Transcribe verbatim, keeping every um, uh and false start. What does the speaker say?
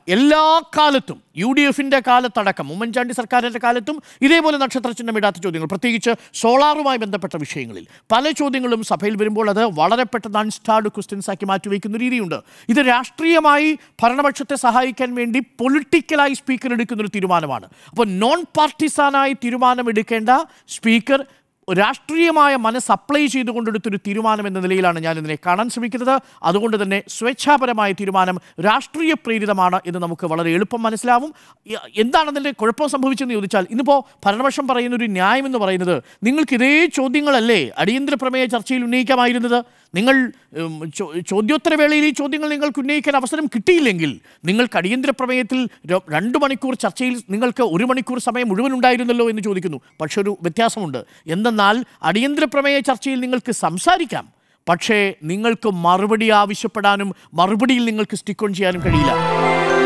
എല്ലാ കാലത്തും U D എഫിൻ്റെ കാലത്തടക്കം ഉമ്മൻചാണ്ടി സർക്കാരിൻ്റെ കാലത്തും ഇതേപോലെ നക്ഷത്രചിഹ്നമിടാത്ത ചോദ്യങ്ങൾ, പ്രത്യേകിച്ച് സോളാറുമായി ബന്ധപ്പെട്ട വിഷയങ്ങളിൽ പല ചോദ്യങ്ങളും സഭയിൽ വരുമ്പോൾ അത് വളരെ പെട്ടെന്ന് അൺസ്റ്റാർഡ് ക്വസ്റ്റ്യൻസ് ആക്കി മാറ്റിവെക്കുന്ന രീതിയുണ്ട്. ഇത് രാഷ്ട്രീയമായി ഭരണപക്ഷത്തെ സഹായിക്കാൻ വേണ്ടി പൊളിറ്റിക്കലായി സ്പീക്കർ എടുക്കുന്നൊരു തീരുമാനമാണ്. അപ്പോൾ നോൺ പാർട്ടിസാനായി തീരുമാനമെടുക്കേണ്ട സ്പീക്കർ രാഷ്ട്രീയമായ മനസ്സ് അപ്ലൈ ചെയ്തുകൊണ്ടെടുത്തൊരു തീരുമാനം എന്ന നിലയിലാണ് ഞാൻ ഇതിനെ കാണാൻ ശ്രമിക്കുന്നത്. അതുകൊണ്ട് തന്നെ സ്വേച്ഛാപരമായ തീരുമാനം രാഷ്ട്രീയ പ്രേരിതമാണ് എന്ന് നമുക്ക് വളരെ എളുപ്പം മനസ്സിലാവും. എന്താണ് അതിൻ്റെ കുഴപ്പം സംഭവിച്ചെന്ന് ചോദിച്ചാൽ, ഇന്നിപ്പോൾ ഭരണപക്ഷം പറയുന്ന ഒരു ന്യായം എന്ന് പറയുന്നത്, നിങ്ങൾക്ക് ഇതേ ചോദ്യങ്ങളല്ലേ അടിയന്തര പ്രമേയ ചർച്ചയിൽ ഉന്നയിക്കാമായിരുന്നത്? നിങ്ങൾ ചോദ്യോത്തരവേളയിൽ ഈ ചോദ്യങ്ങൾ നിങ്ങൾക്ക് ഉന്നയിക്കാൻ അവസരം കിട്ടിയില്ലെങ്കിൽ നിങ്ങൾക്ക് അടിയന്തര പ്രമേയത്തിൽ രണ്ട് മണിക്കൂർ ചർച്ചയിൽ നിങ്ങൾക്ക് ഒരു മണിക്കൂർ സമയം മുഴുവൻ ഉണ്ടായിരുന്നല്ലോ എന്ന് ചോദിക്കുന്നു. പക്ഷെ ഒരു വ്യത്യാസമുണ്ട്. എന്തെന്നാൽ അടിയന്തര പ്രമേയ ചർച്ചയിൽ നിങ്ങൾക്ക് സംസാരിക്കാം, പക്ഷേ നിങ്ങൾക്ക് മറുപടി ആവശ്യപ്പെടാനും മറുപടിയിൽ നിങ്ങൾക്ക് സ്റ്റിക്ക് ഓൺ ചെയ്യാനും കഴിയില്ല.